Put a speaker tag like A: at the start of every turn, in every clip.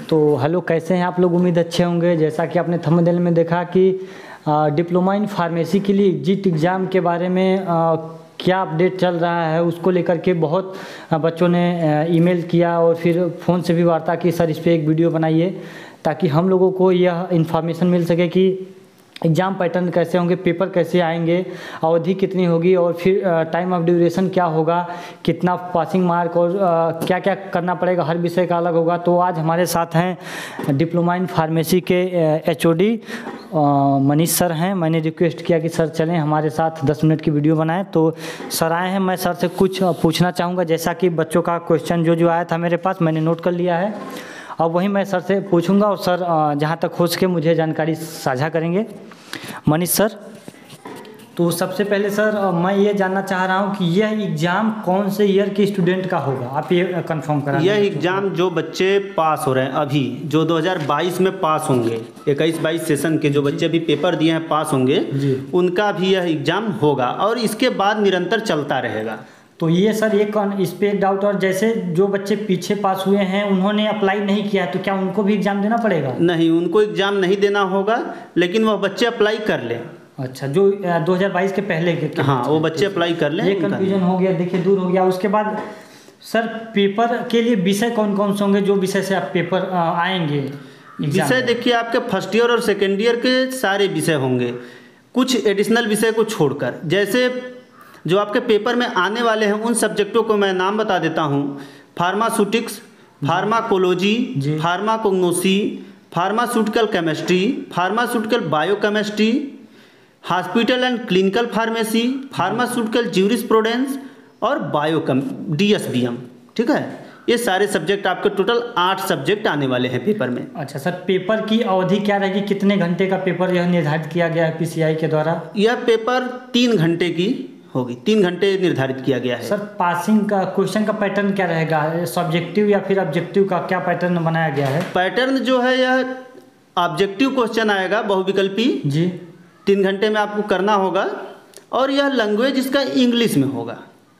A: तो हेलो, कैसे हैं आप लोग? उम्मीद अच्छे होंगे। जैसा कि आपने थंबनेल में देखा कि डिप्लोमा इन फार्मेसी के लिए एग्जिट एग्ज़ाम के बारे में क्या अपडेट चल रहा है, उसको लेकर के बहुत बच्चों ने ईमेल किया और फिर फ़ोन से भी वार्ता की, सर इस पर एक वीडियो बनाइए ताकि हम लोगों को यह इन्फॉर्मेशन मिल सके कि एग्ज़ाम पैटर्न कैसे होंगे, पेपर कैसे आएंगे, अवधि कितनी होगी और फिर टाइम ऑफ ड्यूरेशन क्या होगा, कितना पासिंग मार्क और क्या क्या करना पड़ेगा, हर विषय का अलग होगा। तो आज हमारे साथ हैं डिप्लोमा इन फार्मेसी के HOD मनीष सर हैं। मैंने रिक्वेस्ट किया कि सर चलें हमारे साथ 10 मिनट की वीडियो बनाएं, तो सर आए हैं। मैं सर से कुछ पूछना चाहूँगा, जैसा कि बच्चों का क्वेश्चन जो आया था मेरे पास, मैंने नोट कर लिया है। अब वही मैं सर से पूछूंगा और सर जहाँ तक हो सके मुझे जानकारी साझा करेंगे। मनीष सर, तो सबसे पहले सर मैं ये जानना चाह रहा हूँ कि यह एग्ज़ाम कौन से ईयर के स्टूडेंट का होगा, आप ये कंफर्म करा।
B: यह एग्ज़ाम जो बच्चे पास हो रहे हैं अभी, जो 2022 में पास होंगे, 21-22 सेशन के जो बच्चे अभी पेपर दिए हैं पास होंगे, उनका भी यह एग्ज़ाम होगा और इसके बाद निरंतर चलता रहेगा।
A: तो ये सर इस पे एक डाउट, और जैसे जो बच्चे पीछे पास हुए हैं उन्होंने अप्लाई नहीं किया तो क्या उनको भी एग्ज़ाम देना पड़ेगा?
B: नहीं, उनको एग्ज़ाम नहीं देना होगा, लेकिन वह बच्चे अप्लाई कर लें।
A: अच्छा, जो 2022 के पहले के
B: हाँ, वो बच्चे अप्लाई कर लें।
A: ये कन्फ्यूजन हो गया, देखिए दूर हो गया। उसके बाद सर पेपर के लिए विषय कौन कौन से होंगे, जो विषय से आप पेपर आएंगे?
B: विषय देखिए, आपके फर्स्ट ईयर और सेकेंड ईयर के सारे विषय होंगे, कुछ एडिशनल विषय को छोड़कर। जैसे जो आपके पेपर में आने वाले हैं उन सब्जेक्टों को मैं नाम बता देता हूँ। Pharmaceutics, pharmacology, pharmacognosy, pharmaceutical chemistry, pharmaceutical biochemistry, hospital and clinical pharmacy, pharmaceutical jurisprudence और DSBM। ठीक है, ये सारे सब्जेक्ट आपके टोटल 8 सब्जेक्ट आने वाले हैं पेपर में।
A: अच्छा सर, पेपर की अवधि क्या रहेगी, कितने घंटे का पेपर यह निर्धारित किया गया है PCI के द्वारा?
B: यह पेपर 3 घंटे की होगी, 3 घंटे निर्धारित किया गया है।
A: सर पासिंग का क्वेश्चन का पैटर्न क्या रहेगा, सब्जेक्टिव या फिर ऑब्जेक्टिव का क्या पैटर्न बनाया गया है?
B: पैटर्न जो है यह ऑब्जेक्टिव क्वेश्चन आएगा, बहुविकल्पी जी, 3 घंटे में आपको करना होगा, और यह लैंग्वेज इसका इंग्लिश में होगा।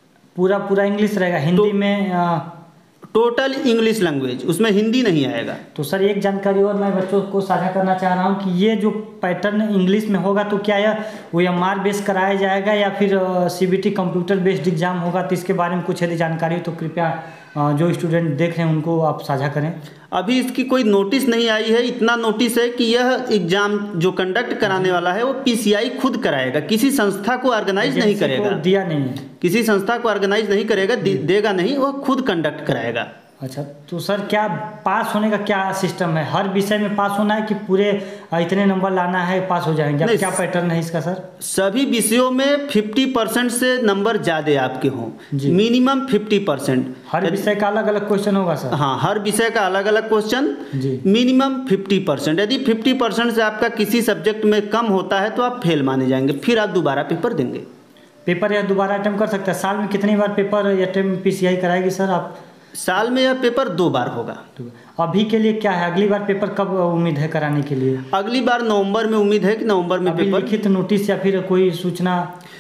A: पूरा इंग्लिश रहेगा? हिंदी में
B: टोटल इंग्लिश लैंग्वेज, उसमें हिंदी नहीं आएगा।
A: तो सर एक जानकारी और मैं बच्चों को साझा करना चाह रहा हूँ कि ये जो पैटर्न इंग्लिश में होगा तो क्या यह OMR बेस कराया जाएगा या फिर CBT कंप्यूटर बेस्ड एग्जाम होगा? तो इसके बारे में कुछ यदि जानकारी हो तो कृपया जो स्टूडेंट देख रहे हैं उनको आप साझा करें।
B: अभी इसकी कोई नोटिस नहीं आई है। इतना नोटिस है कि यह एग्जाम जो कंडक्ट कराने वाला है वो PCI खुद कराएगा, किसी संस्था को ऑर्गेनाइज नहीं करेगा।
A: दिया नहीं है,
B: किसी संस्था को ऑर्गेनाइज नहीं करेगा, देगा नहीं, वह खुद कंडक्ट कराएगा।
A: अच्छा, तो सर क्या पास होने का क्या सिस्टम है? हर विषय में पास होना है कि पूरे इतने नंबर लाना है पास हो जाएंगे? क्या पैटर्न है इसका सर?
B: सभी विषयों में 50% से नंबर ज़्यादा आपके हों, मिनिमम 50%।
A: हर विषय का अलग अलग क्वेश्चन होगा सर?
B: हाँ, हर विषय का अलग अलग क्वेश्चन, मिनिमम 50%। यदि 50% से आपका किसी सब्जेक्ट में कम होता है तो आप फेल माने जाएंगे, फिर आप दोबारा पेपर देंगे।
A: पेपर या दोबारा अटेम्प्ट कर सकते हैं? साल में कितनी बार पेपर अटेम्प्ट PCI कराएगी सर? आप
B: साल में यह पेपर 2 बार होगा।
A: अभी के लिए क्या है, अगली बार पेपर कब उम्मीद है कराने के लिए?
B: अगली बार नवंबर में उम्मीद है कि नवंबर में पेपर।
A: लिखित नोटिस या फिर कोई सूचना?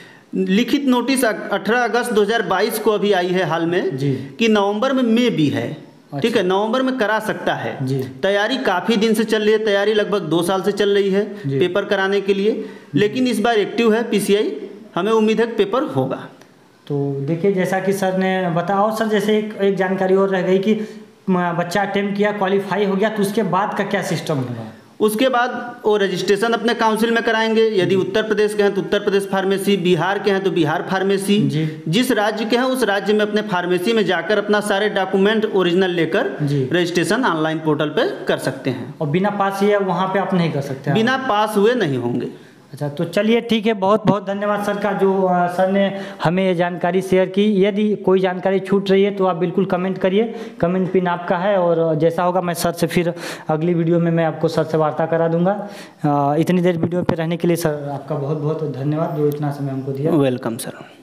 B: लिखित नोटिस 18 अगस्त 2022 को अभी आई है हाल में कि नवंबर में भी है। ठीक है, नवंबर में करा सकता है। तैयारी काफ़ी दिन से चल रही है, तैयारी लगभग 2 साल से चल रही है पेपर कराने के लिए, लेकिन इस बार एक्टिव है PCI, हमें उम्मीद है कि पेपर होगा।
A: तो देखिए जैसा कि सर ने बताया, और सर जैसे एक जानकारी और रह गई कि बच्चा अटेम्प्ट किया, क्वालिफाई हो गया, तो उसके बाद का क्या सिस्टम होगा?
B: उसके बाद वो रजिस्ट्रेशन अपने काउंसिल में कराएंगे। यदि उत्तर प्रदेश के हैं तो उत्तर प्रदेश फार्मेसी, बिहार के हैं तो बिहार फार्मेसी, जिस राज्य के हैं उस राज्य में अपने फार्मेसी में जाकर अपना सारे डॉक्यूमेंट ओरिजिनल लेकर रजिस्ट्रेशन ऑनलाइन पोर्टल पे कर सकते हैं।
A: और बिना पास हुए वहाँ पे आप नहीं कर सकते?
B: बिना पास हुए नहीं होंगे।
A: अच्छा, तो चलिए ठीक है, बहुत बहुत धन्यवाद सर का, जो सर ने हमें ये जानकारी शेयर की। यदि कोई जानकारी छूट रही है तो आप बिल्कुल कमेंट करिए, कमेंट पिन आपका है, और जैसा होगा मैं सर से फिर अगली वीडियो में मैं आपको सर से वार्ता करा दूंगा। इतनी देर वीडियो पे रहने के लिए सर आपका बहुत बहुत धन्यवाद, जो इतना समय हमको दिया।
B: Welcome sir.